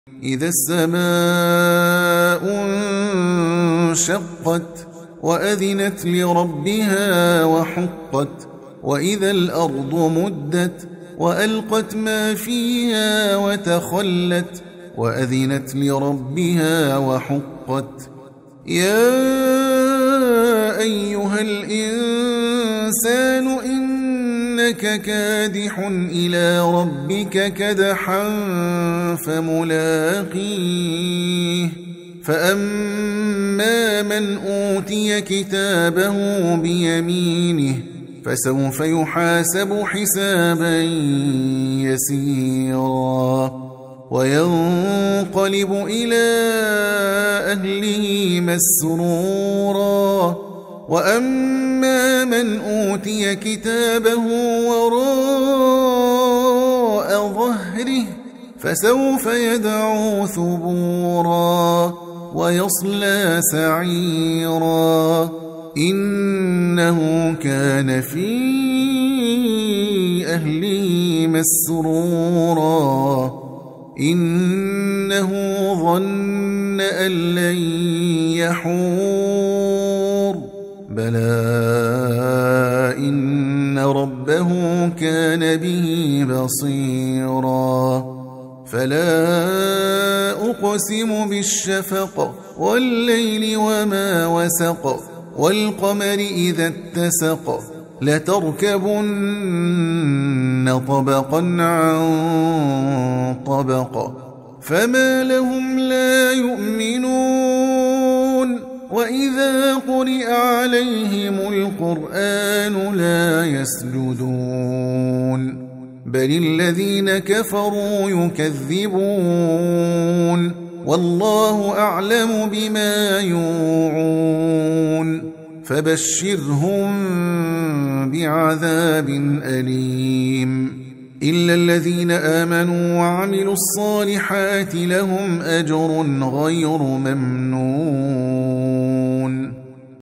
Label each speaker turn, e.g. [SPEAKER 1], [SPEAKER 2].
[SPEAKER 1] إذا السماء انشقت وأذنت لربها وحقت وإذا الأرض مدت وألقت ما فيها وتخلت وأذنت لربها وحقت يا أيها الإنسان إنك كادح إلى ربك كدحا فملاقيه فأما من أوتي كتابه بيمينه فسوف يحاسب حسابا يسيرا وينقلب إلى أهله مسرورا وأما من أوتي كتابه وراء ظهره فسوف يدعو ثبورا ويصلى سعيرا إنه كان في أهله مسرورا إنه ظن أن لن يحور بلى إن ربه كان به بصيرا فلا أقسم بالشفق والليل وما وسق والقمر إذا اتسق لتركبن طبقا عن طبق فما لهم لا يؤمنون وإذا قرئ عليهم القرآن لا يسجدون بل الذين كفروا يكذبون والله أعلم بما يوعون فبشرهم بعذاب أليم إلا الذين آمنوا وعملوا الصالحات لهم أجر غير ممنون